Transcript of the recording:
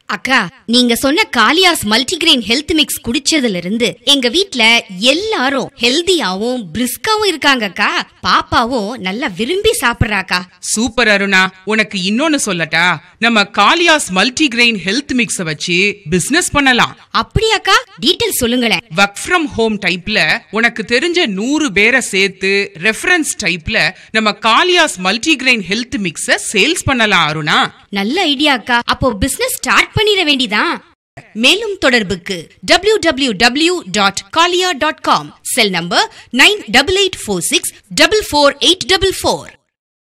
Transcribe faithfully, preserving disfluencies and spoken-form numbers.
அக்கா, நீங்க சொன்ன காலியாஸ் மல்டிகிரெயின் ஹெல்த் மிக்ஸ் குடிச்சதுல இருந்து எங்க வீட்ல எல்லாரும் ஹெல்தியாவும் பிரிஸ்காவும் இருக்காங்க அக்கா. பாப்பாவும் நல்லா விரும்பி சாப்பிடுறாக்கா. சூப்பர் அருணா. உனக்கு இன்னொன்னு சொல்லட்டா? நம்ம காலியாஸ் மல்டிகிரெயின் ஹெல்த் மிக்ஸ வச்சு பிசினஸ் பண்ணலாம். அப்படியாக்கா? டீடைல் சொல்லுங்களேன். வர்க் ஃப்ரம் ஹோம் டைப்ல உனக்கு தெரிஞ்ச நூறு பேரை சேர்த்து ரெஃபரன்ஸ் டைப்ல நம்ம காலியாஸ் மல்டிகிரெயின் ஹெல்த் மிக்ஸ சேல்ஸ் பண்ணலாம் அருணா. நல்ல ஐடியா அக்கா. அப்போ பிசினஸ் ஸ்டார்ட் பண்ணிர வேண்டிதான். மேலும் தொடர்புக்கு W W W dot Kaliya dot com, cell number nine eight eight four six four four eight four four.